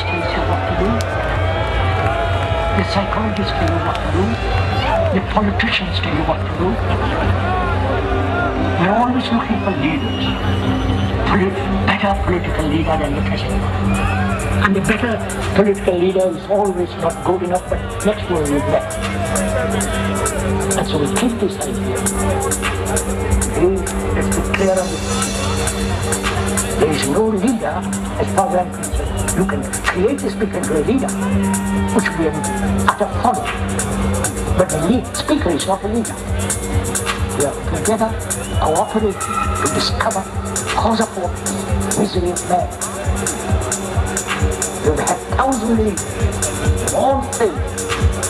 tells you what to do. The psychologists tell you what to do. The politicians tell you what to do. We're always looking for leaders. Better political leader than the present one. And the better political leader is always not good enough, but next will be better. And so we keep this idea. Let's be clear on this. There is no leader as far as I'm concerned. You can create the speaker into a leader, which will be an utter folly. But the speaker is not a leader. We are together, cooperate to discover cause of what misery of man. We've had 1,000 leaders, all faith,